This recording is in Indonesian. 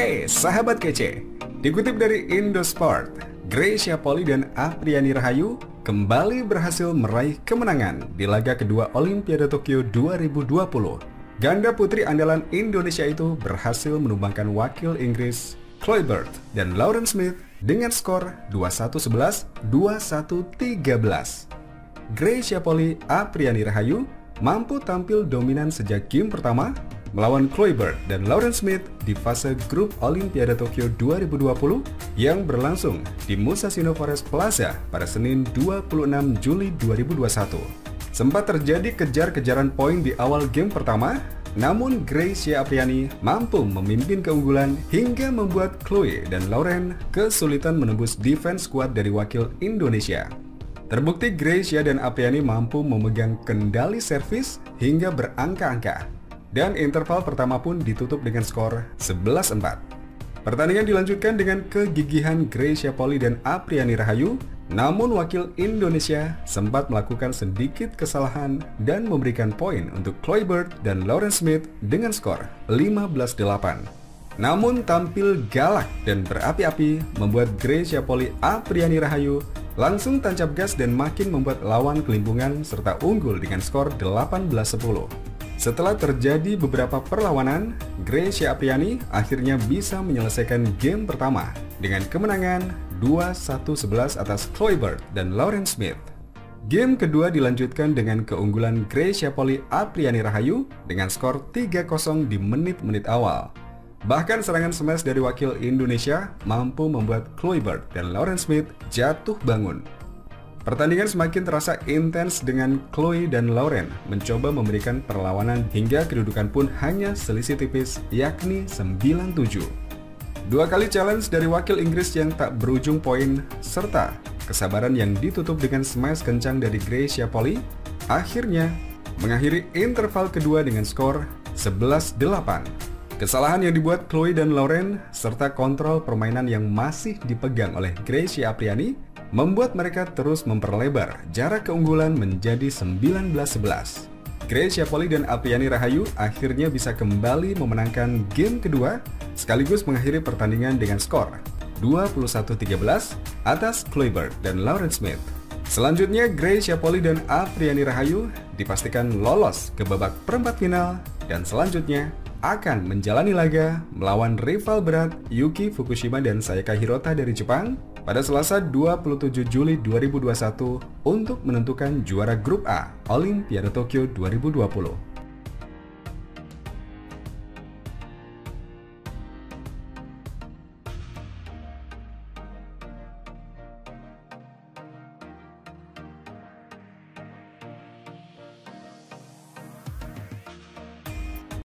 Hey, sahabat kece. Dikutip dari Indosport, Greysia Poli dan Apriani Rahayu kembali berhasil meraih kemenangan di laga kedua Olimpiade Tokyo 2020. Ganda putri andalan Indonesia itu berhasil menumbangkan wakil Inggris Chloe Bird dan Lauren Smith dengan skor 21-11, 21-13. Greysia Poli Apriani Rahayu mampu tampil dominan sejak game pertama melawan Chloe Bird dan Lauren Smith di fase grup Olimpiade Tokyo 2020 yang berlangsung di Musashino Forest Plaza pada Senin 26 Juli 2021. Sempat terjadi kejar-kejaran poin di awal game pertama, namun Greysia Apriani mampu memimpin keunggulan hingga membuat Chloe dan Lauren kesulitan menembus defense kuat dari wakil Indonesia. Terbukti Greysia dan Apriani mampu memegang kendali servis hingga berangka-angka. Dan interval pertama pun ditutup dengan skor 11-4. Pertandingan dilanjutkan dengan kegigihan Greysia Poli dan Apriani Rahayu, namun wakil Indonesia sempat melakukan sedikit kesalahan dan memberikan poin untuk Chloe Bird dan Lauren Smith dengan skor 15-8. Namun tampil galak dan berapi-api membuat Greysia Poli Apriani Rahayu langsung tancap gas dan makin membuat lawan kelimpungan serta unggul dengan skor 18-10. Setelah terjadi beberapa perlawanan, Greysia Apriani akhirnya bisa menyelesaikan game pertama dengan kemenangan 21-11 atas Chloe Bird dan Lauren Smith. Game kedua dilanjutkan dengan keunggulan Greysia Poli Apriani Rahayu dengan skor 3-0 di menit-menit awal. Bahkan serangan smash dari wakil Indonesia mampu membuat Chloe Bird dan Lauren Smith jatuh bangun. Pertandingan semakin terasa intens dengan Chloe dan Lauren mencoba memberikan perlawanan hingga kedudukan pun hanya selisih tipis yakni 9-7. Dua kali challenge dari wakil Inggris yang tak berujung poin serta kesabaran yang ditutup dengan smash kencang dari Greysia Poli akhirnya mengakhiri interval kedua dengan skor 11-8. Kesalahan yang dibuat Chloe dan Lauren serta kontrol permainan yang masih dipegang oleh Greysia Apriani membuat mereka terus memperlebar jarak keunggulan menjadi 19-11. Greysia Poli dan Apriani Rahayu akhirnya bisa kembali memenangkan game kedua sekaligus mengakhiri pertandingan dengan skor 21-13 atas Chloe Bird dan Lauren Smith. Selanjutnya Greysia Poli dan Apriani Rahayu dipastikan lolos ke babak perempat final dan selanjutnya akan menjalani laga melawan rival berat Yuki Fukushima dan Sayaka Hirota dari Jepang pada Selasa 27 Juli 2021 untuk menentukan juara grup A Olimpiade Tokyo 2020.